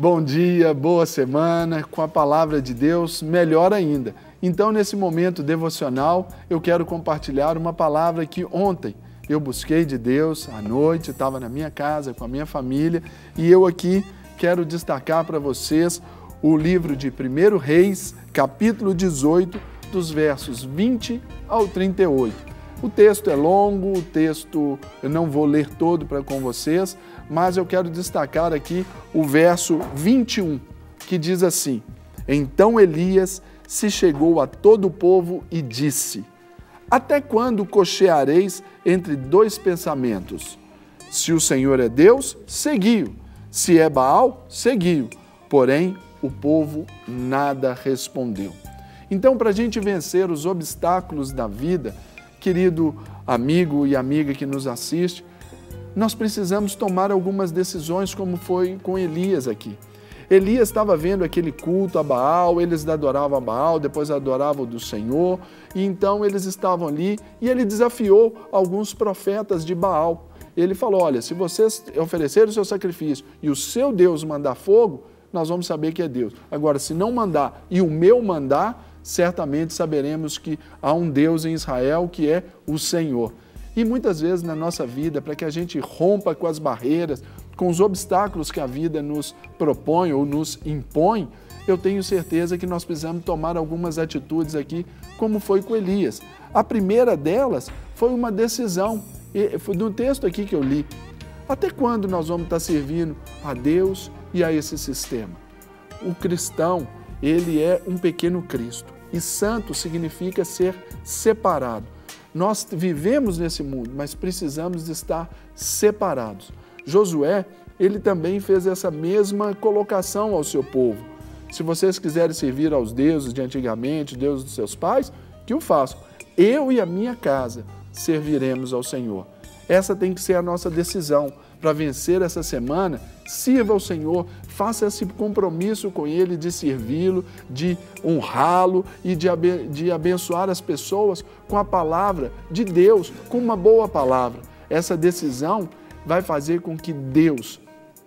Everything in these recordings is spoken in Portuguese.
Bom dia, boa semana, com a palavra de Deus, melhor ainda. Então, nesse momento devocional, eu quero compartilhar uma palavra que ontem eu busquei de Deus à noite, estava na minha casa com a minha família e eu aqui quero destacar para vocês o livro de 1 Reis, capítulo 18, dos versos 20 ao 38. O texto é longo, o texto eu não vou ler todo com vocês, mas eu quero destacar aqui o verso 21, que diz assim: Então Elias se chegou a todo o povo e disse: Até quando cocheareis entre dois pensamentos? Se o Senhor é Deus, segui-o. Se é Baal, segui-o. Porém, o povo nada respondeu. Então, para a gente vencer os obstáculos da vida, querido amigo e amiga que nos assiste, nós precisamos tomar algumas decisões, como foi com Elias aqui. Elias estava vendo aquele culto a Baal, eles adoravam a Baal, depois adoravam o do Senhor, e então eles estavam ali e ele desafiou alguns profetas de Baal. Ele falou: olha, se vocês oferecerem o seu sacrifício e o seu Deus mandar fogo, nós vamos saber que é Deus. Agora, se não mandar e o meu mandar, certamente saberemos que há um Deus em Israel que é o Senhor. E muitas vezes na nossa vida, para que a gente rompa com as barreiras, com os obstáculos que a vida nos propõe ou nos impõe, eu tenho certeza que nós precisamos tomar algumas atitudes aqui, como foi com Elias. A primeira delas foi uma decisão, foi no texto aqui que eu li. Até quando nós vamos estar servindo a Deus e a esse sistema? O cristão, ele é um pequeno Cristo. E santo significa ser separado. Nós vivemos nesse mundo, mas precisamos de estar separados. Josué, ele também fez essa mesma colocação ao seu povo. Se vocês quiserem servir aos deuses de antigamente, deuses dos seus pais, que o façam. Eu e a minha casa serviremos ao Senhor. Essa tem que ser a nossa decisão para vencer essa semana. Sirva ao Senhor, faça esse compromisso com Ele de servi-lo, de honrá-lo e de abençoar as pessoas com a palavra de Deus, com uma boa palavra. Essa decisão vai fazer com que Deus,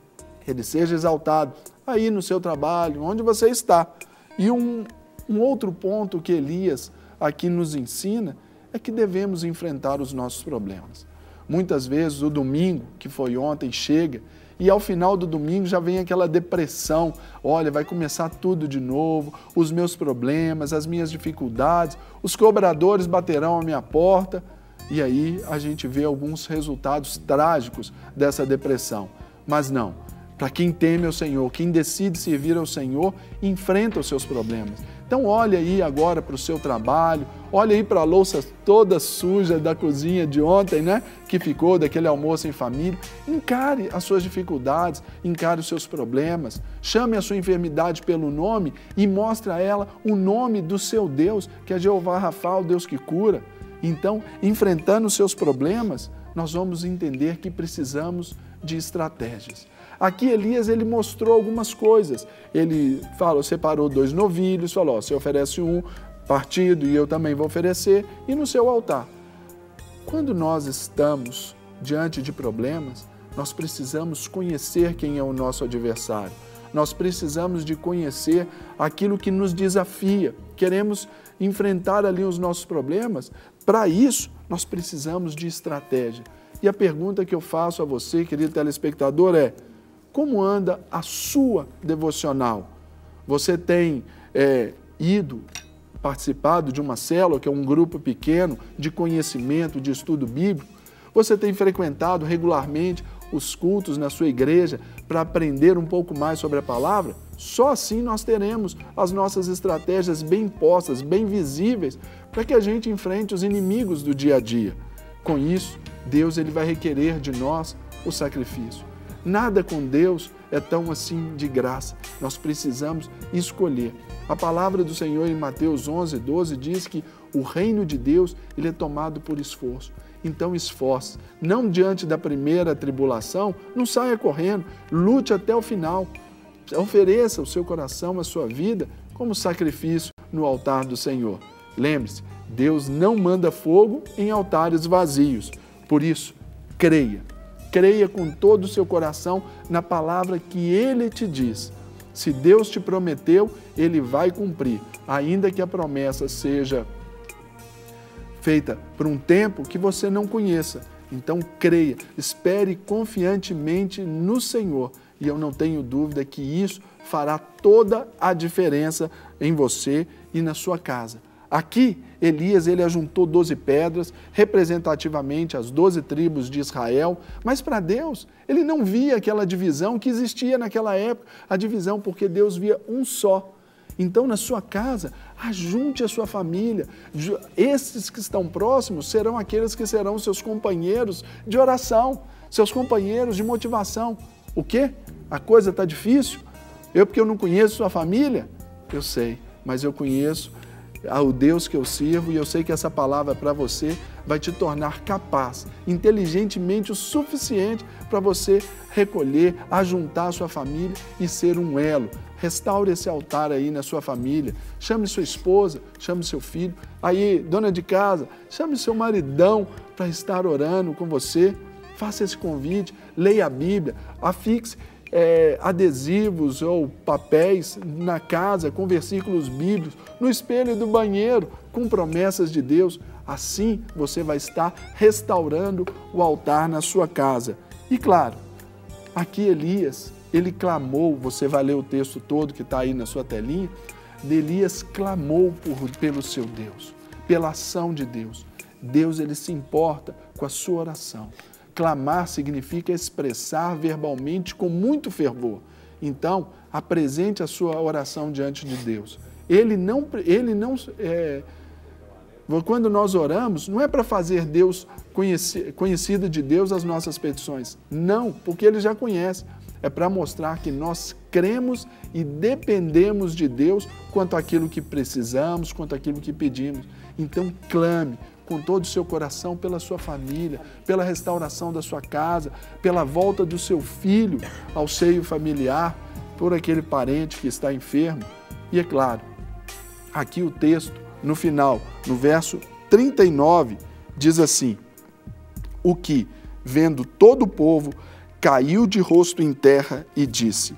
Ele seja exaltado aí no seu trabalho, onde você está. E um outro ponto que Elias aqui nos ensina é que devemos enfrentar os nossos problemas. Muitas vezes o domingo, que foi ontem, chega e ao final do domingo já vem aquela depressão. Olha, vai começar tudo de novo, os meus problemas, as minhas dificuldades, os cobradores baterão à minha porta. E aí a gente vê alguns resultados trágicos dessa depressão. Mas não, para quem teme ao Senhor, quem decide servir ao Senhor, enfrenta os seus problemas. Então olha aí agora para o seu trabalho, olha aí para a louça toda suja da cozinha de ontem, né? Que ficou daquele almoço em família. Encare as suas dificuldades, encare os seus problemas, chame a sua enfermidade pelo nome e mostre a ela o nome do seu Deus, que é Jeová Rafa, o Deus que cura. Então, enfrentando os seus problemas, nós vamos entender que precisamos de estratégias. Aqui Elias, ele mostrou algumas coisas. Ele separou 2 novilhos, falou: você oferece um partido e eu também vou oferecer, e no seu altar. Quando nós estamos diante de problemas, nós precisamos conhecer quem é o nosso adversário. Nós precisamos de conhecer aquilo que nos desafia. Queremos enfrentar ali os nossos problemas. Para isso, nós precisamos de estratégia. E a pergunta que eu faço a você, querido telespectador, é: como anda a sua devocional? Você tem participado de uma célula, que é um grupo pequeno de conhecimento, de estudo bíblico? Você tem frequentado regularmente os cultos na sua igreja para aprender um pouco mais sobre a palavra? Só assim nós teremos as nossas estratégias bem postas, bem visíveis, para que a gente enfrente os inimigos do dia a dia. Com isso, Deus ele vai requerer de nós o sacrifício. Nada com Deus é tão assim de graça. Nós precisamos escolher. A palavra do Senhor em Mateus 11:12 diz que o reino de Deus ele é tomado por esforço. Então esforce. Não diante da primeira tribulação, não saia correndo. Lute até o final. Ofereça o seu coração, a sua vida, como sacrifício no altar do Senhor. Lembre-se, Deus não manda fogo em altares vazios. Por isso, creia. Creia com todo o seu coração na palavra que Ele te diz. Se Deus te prometeu, Ele vai cumprir, ainda que a promessa seja feita por um tempo que você não conheça. Então creia, espere confiantemente no Senhor, e eu não tenho dúvida que isso fará toda a diferença em você e na sua casa. Aqui, Elias, ele ajuntou 12 pedras, representativamente as 12 tribos de Israel, mas para Deus, ele não via aquela divisão que existia naquela época, a divisão porque Deus via um só. Então, na sua casa, ajunte a sua família. Esses que estão próximos serão aqueles que serão seus companheiros de oração, seus companheiros de motivação. O quê? A coisa está difícil? Porque eu não conheço sua família? Eu sei, mas eu conheço ao Deus que eu sirvo, e eu sei que essa palavra para você vai te tornar capaz, inteligentemente o suficiente para você recolher, ajuntar a sua família e ser um elo. Restaure esse altar aí na sua família, chame sua esposa, chame seu filho, aí, dona de casa, chame seu maridão para estar orando com você, faça esse convite, leia a Bíblia, afixe adesivos ou papéis na casa com versículos bíblicos, no espelho do banheiro, com promessas de Deus. Assim você vai estar restaurando o altar na sua casa. E claro, aqui Elias, ele clamou, você vai ler o texto todo que está aí na sua telinha, Elias clamou pelo seu Deus, pela ação de Deus. Deus, ele se importa com a sua oração. Clamar significa expressar verbalmente com muito fervor. Então, apresente a sua oração diante de Deus. Quando nós oramos, não é para fazer Deus conhecido de Deus as nossas petições. Não, porque Ele já conhece. É para mostrar que nós cremos e dependemos de Deus quanto àquilo que precisamos, quanto àquilo que pedimos. Então, clame com todo o seu coração pela sua família, pela restauração da sua casa, pela volta do seu filho ao seio familiar, por aquele parente que está enfermo. E é claro, aqui o texto, no final, no verso 39, diz assim: o que, vendo todo o povo, caiu de rosto em terra e disse: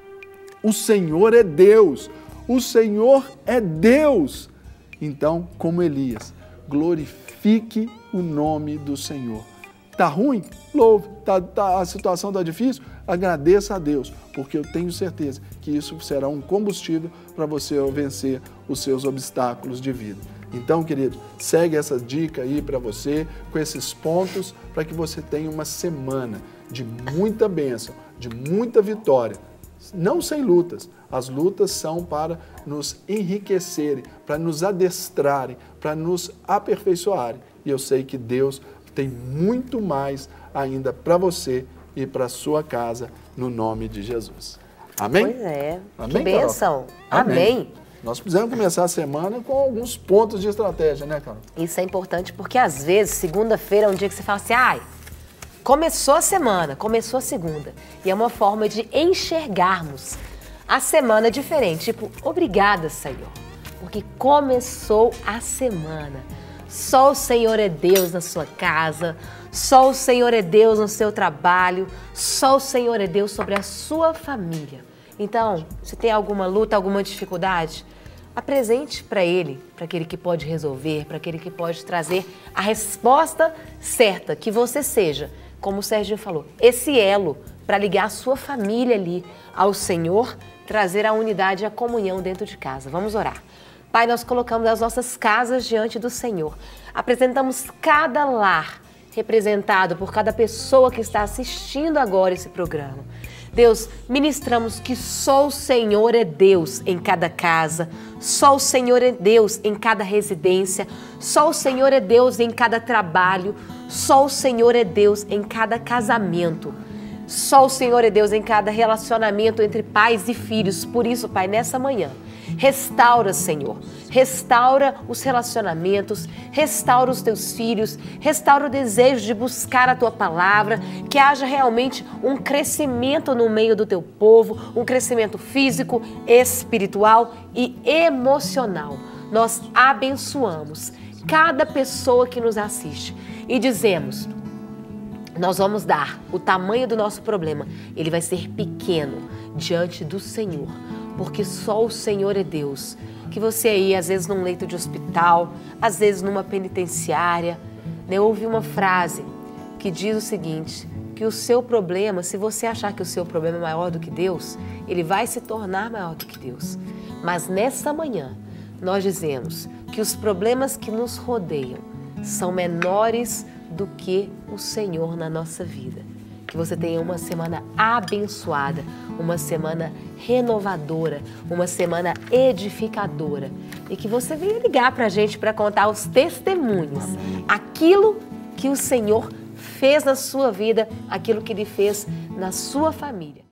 o Senhor é Deus, o Senhor é Deus. Então, como Elias, glorifique o nome do Senhor. Está ruim? Louve. A situação está difícil? Agradeça a Deus, porque eu tenho certeza que isso será um combustível para você vencer os seus obstáculos de vida. Então, querido, segue essa dica aí para você, com esses pontos, para que você tenha uma semana de muita bênção, de muita vitória. Não sem lutas. As lutas são para nos enriquecerem, para nos adestrarem, para nos aperfeiçoarem. E eu sei que Deus tem muito mais ainda para você e para a sua casa, no nome de Jesus. Amém? Pois é. Amém, que bênção. Amém. Nós precisamos começar a semana com alguns pontos de estratégia, né, Carol? Isso é importante porque, às vezes, segunda-feira é um dia que você fala assim, começou a semana, começou a segunda. E é uma forma de enxergarmos a semana diferente. Tipo, obrigada, Senhor, porque começou a semana. Só o Senhor é Deus na sua casa, só o Senhor é Deus no seu trabalho, só o Senhor é Deus sobre a sua família. Então, se tem alguma luta, alguma dificuldade, apresente para Ele, para aquele que pode resolver, para aquele que pode trazer a resposta certa, que você seja, como o Serginho falou, esse elo para ligar a sua família ali ao Senhor, trazer a unidade e a comunhão dentro de casa. Vamos orar. Pai, nós colocamos as nossas casas diante do Senhor. Apresentamos cada lar representado por cada pessoa que está assistindo agora esse programa. Deus, ministramos que só o Senhor é Deus em cada casa, só o Senhor é Deus em cada residência, só o Senhor é Deus em cada trabalho, só o Senhor é Deus em cada casamento. Só o Senhor é Deus em cada relacionamento entre pais e filhos. Por isso, Pai, nessa manhã, restaura, Senhor, restaura os relacionamentos, restaura os teus filhos, restaura o desejo de buscar a tua palavra, que haja realmente um crescimento no meio do teu povo, um crescimento físico, espiritual e emocional. Nós abençoamos cada pessoa que nos assiste e dizemos: nós vamos dar o tamanho do nosso problema, ele vai ser pequeno diante do Senhor, porque só o Senhor é Deus. Que você aí, às vezes num leito de hospital, às vezes numa penitenciária, né, ouvi uma frase que diz o seguinte, que o seu problema, se você achar que o seu problema é maior do que Deus, ele vai se tornar maior do que Deus. Mas nessa manhã, nós dizemos que os problemas que nos rodeiam são menores do que o Senhor na nossa vida. Que você tenha uma semana abençoada, uma semana renovadora, uma semana edificadora. E que você venha ligar para a gente para contar os testemunhos. Amém. Aquilo que o Senhor fez na sua vida, aquilo que Ele fez na sua família.